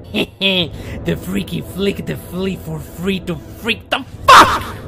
The freaky flick the flea for free to freak the fuck!